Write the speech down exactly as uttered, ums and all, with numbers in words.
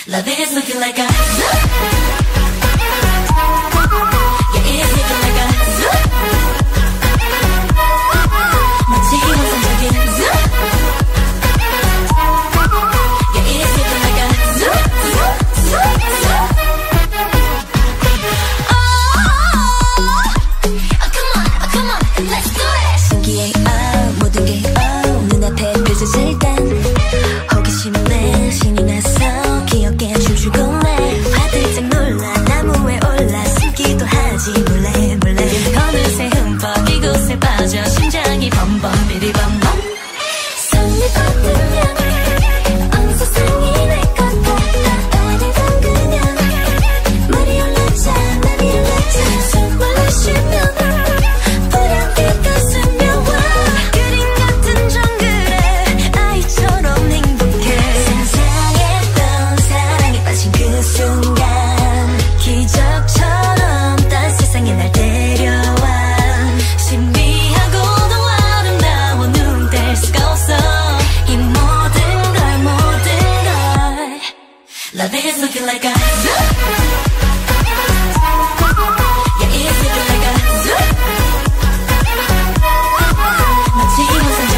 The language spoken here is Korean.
Love is looking like a zoo. Yeah, it's looking like a zoo. 마치 환상적인 zoo. Yeah, it's looking like a zoo, zoo, zoo, zoo. Oh, oh, come on, oh, come on, let's do it. 신기해, oh, 모든 게 oh, 눈앞에 펼쳐질 땐 호기심에 내 신이 나서 기억에 춤추고 내 화들짝 놀라 나무에 올라 숨기도 하지 몰래 몰래 어느새 흠뻑 이곳에 빠져 심장이 범범 비리범범 손이 뻗으면 온 세상이 내 것 같아 어디든 그냥 물이 올라차 날이 올라차 숨을 쉬면 불안기가 스며와 그림 같은 정글에 아이처럼 행복해 상상했던 사랑에 빠진 그 순간 기적처럼 딴 세상에 날 데려와 신비하고도 아름다워 눈 뗄 수가 없어 이 모든 걸 모든 걸 Love is looking like a zoo. Yeah, it's looking like a zoo. 마치 환상